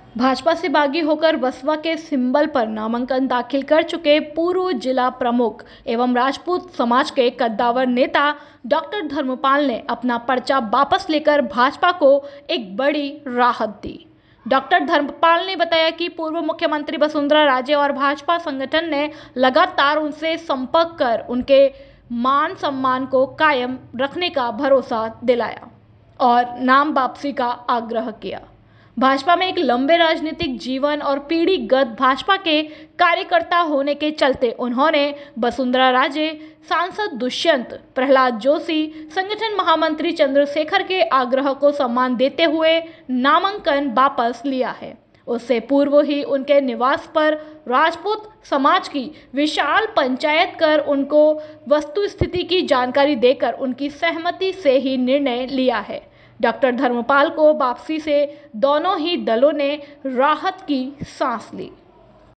भाजपा से बागी होकर बसपा के सिंबल पर नामांकन दाखिल कर चुके पूर्व जिला प्रमुख एवं राजपूत समाज के कद्दावर नेता डॉक्टर धर्मपाल ने अपना पर्चा वापस लेकर भाजपा को एक बड़ी राहत दी। डॉक्टर धर्मपाल ने बताया कि पूर्व मुख्यमंत्री वसुंधरा राजे और भाजपा संगठन ने लगातार उनसे संपर्क कर उनके मान सम्मान को कायम रखने का भरोसा दिलाया और नाम वापसी का आग्रह किया। भाजपा में एक लंबे राजनीतिक जीवन और पीढ़ीगत भाजपा के कार्यकर्ता होने के चलते उन्होंने वसुंधरा राजे, सांसद दुष्यंत प्रहलाद जोशी, संगठन महामंत्री चंद्रशेखर के आग्रह को सम्मान देते हुए नामांकन वापस लिया है। उससे पूर्व ही उनके निवास पर राजपूत समाज की विशाल पंचायत कर उनको वस्तुस्थिति की जानकारी देकर उनकी सहमति से ही निर्णय लिया है। डॉक्टर धर्मपाल को वापसी से दोनों ही दलों ने राहत की सांस ली।